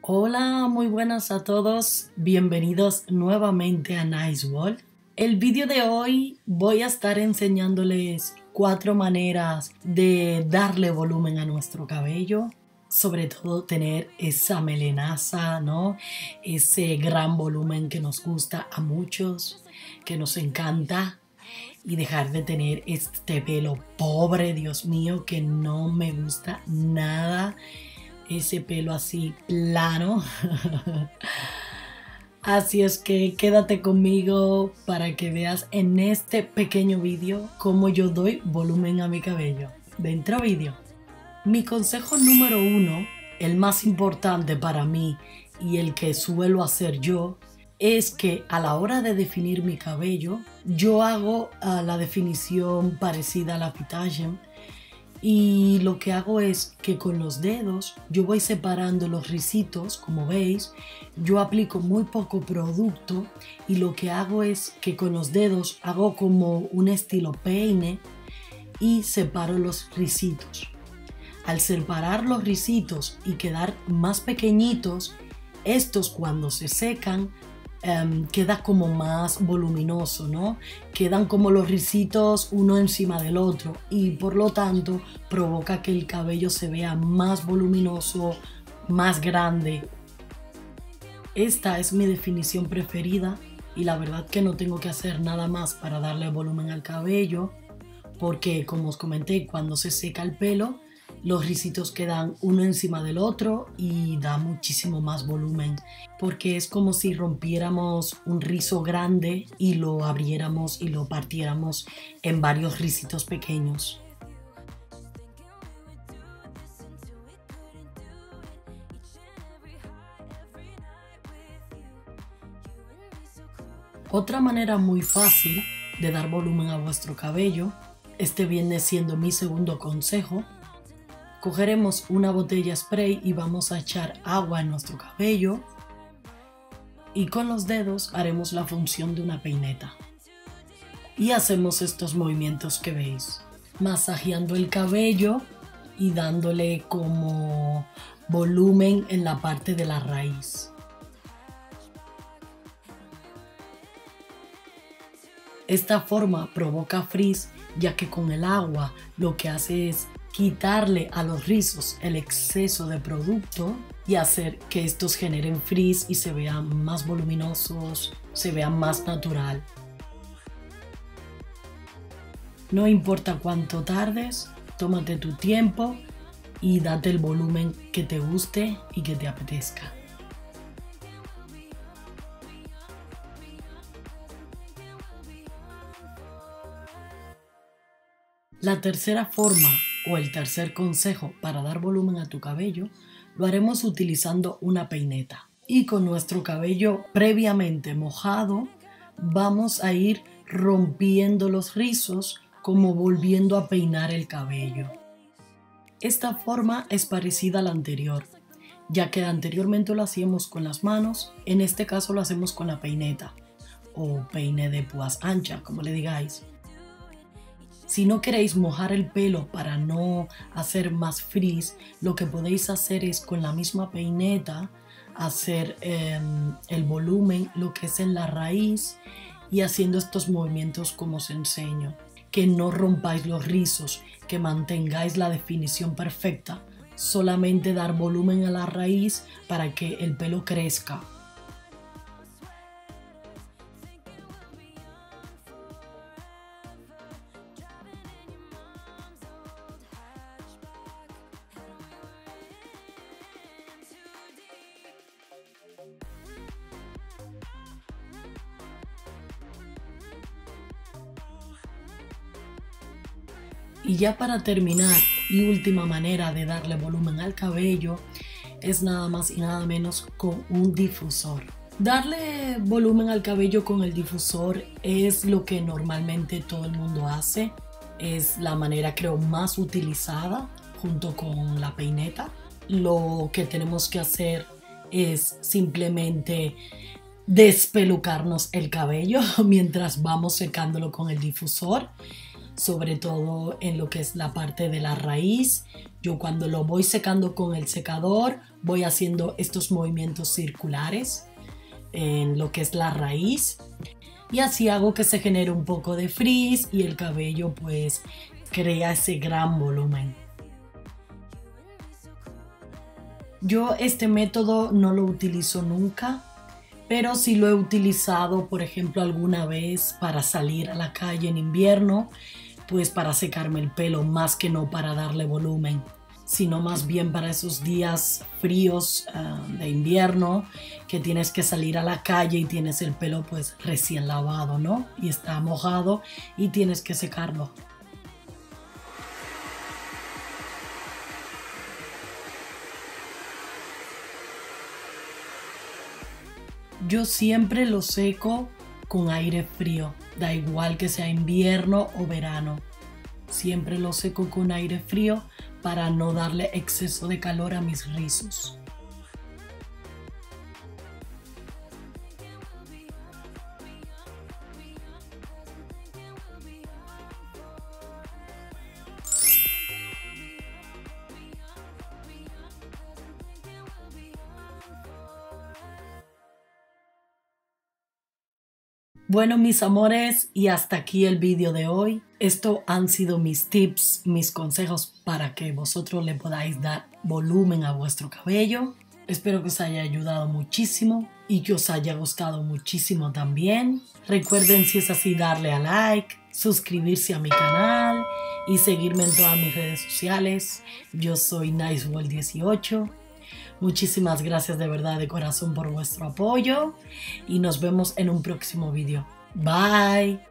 Hola, muy buenas a todos, bienvenidos nuevamente a Nice World. El vídeo de hoy voy a estar enseñándoles 4 maneras de darle volumen a nuestro cabello, sobre todo tener esa melenaza, ¿no? Ese gran volumen que nos gusta a muchos, que nos encanta, y dejar de tener este pelo pobre, Dios mío, que no me gusta nada. Ese pelo así plano. Así es que quédate conmigo para que veas en este pequeño vídeo cómo yo doy volumen a mi cabello. Dentro vídeo. Mi consejo número 1, el más importante para mí y el que suelo hacer yo, es que a la hora de definir mi cabello, yo hago la definición parecida a la Pitagen. Y lo que hago es que con los dedos yo voy separando los ricitos, como veis. Yo aplico muy poco producto y lo que hago es que con los dedos hago como un estilo peine y separo los ricitos. Al separar los ricitos y quedar más pequeñitos, estos cuando se secan queda como más voluminoso, ¿no? Quedan como los ricitos uno encima del otro y por lo tanto provoca que el cabello se vea más voluminoso, más grande. Esta es mi definición preferida y la verdad que no tengo que hacer nada más para darle volumen al cabello, porque como os comenté, cuando se seca el pelo los ricitos quedan uno encima del otro y da muchísimo más volumen, porque es como si rompiéramos un rizo grande y lo abriéramos y lo partiéramos en varios ricitos pequeños. Otra manera muy fácil de dar volumen a vuestro cabello, este viene siendo mi segundo consejo. Cogeremos una botella spray y vamos a echar agua en nuestro cabello y con los dedos haremos la función de una peineta. Y hacemos estos movimientos que veis, masajeando el cabello y dándole como volumen en la parte de la raíz. Esta forma provoca frizz, ya que con el agua lo que hace es quitarle a los rizos el exceso de producto y hacer que estos generen frizz y se vean más voluminosos, se vean más natural. No importa cuánto tardes, tómate tu tiempo y date el volumen que te guste y que te apetezca. La tercera forma o el tercer consejo para dar volumen a tu cabello lo haremos utilizando una peineta. Y con nuestro cabello previamente mojado vamos a ir rompiendo los rizos como volviendo a peinar el cabello. Esta forma es parecida a la anterior, ya que anteriormente lo hacíamos con las manos, en este caso lo hacemos con la peineta o peine de púas ancha, como le digáis. Si no queréis mojar el pelo para no hacer más frizz, lo que podéis hacer es con la misma peineta hacer el volumen, lo que es en la raíz, y haciendo estos movimientos como os enseño. Que no rompáis los rizos, que mantengáis la definición perfecta, solamente dar volumen a la raíz para que el pelo crezca. Y ya para terminar y última manera de darle volumen al cabello es nada más y nada menos con un difusor. Darle volumen al cabello con el difusor es lo que normalmente todo el mundo hace. Es la manera creo más utilizada junto con la peineta. Lo que tenemos que hacer es simplemente despelucarnos el cabello mientras vamos secándolo con el difusor. Sobre todo en lo que es la parte de la raíz. Yo cuando lo voy secando con el secador voy haciendo estos movimientos circulares en lo que es la raíz y así hago que se genere un poco de frizz y el cabello pues crea ese gran volumen. Yo este método no lo utilizo nunca, pero sí lo he utilizado, por ejemplo, alguna vez para salir a la calle en invierno, pues para secarme el pelo, más que no para darle volumen, sino más bien para esos días fríos de invierno que tienes que salir a la calle y tienes el pelo pues recién lavado, ¿no? Y está mojado y tienes que secarlo. Yo siempre lo seco con aire frío, da igual que sea invierno o verano. Siempre lo seco con aire frío para no darle exceso de calor a mis rizos. Bueno, mis amores, y hasta aquí el vídeo de hoy. Estos han sido mis tips, mis consejos para que vosotros le podáis dar volumen a vuestro cabello. Espero que os haya ayudado muchísimo y que os haya gustado muchísimo también. Recuerden, si es así, darle a like, suscribirse a mi canal y seguirme en todas mis redes sociales. Yo soy NiceWorld18. Muchísimas gracias de verdad de corazón por vuestro apoyo y nos vemos en un próximo vídeo. Bye.